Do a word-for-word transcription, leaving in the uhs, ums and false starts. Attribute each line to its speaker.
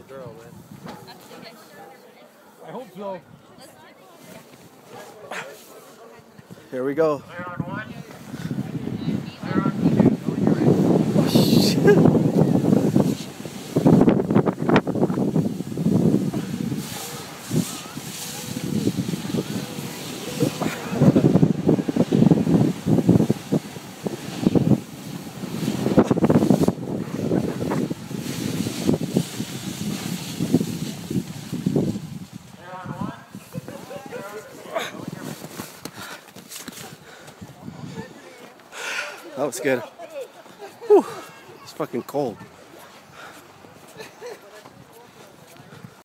Speaker 1: girl, man.
Speaker 2: I hope so.
Speaker 3: Here we go.
Speaker 1: Clear on one.
Speaker 3: Oh, shit. That was good. Whew. It's fucking cold.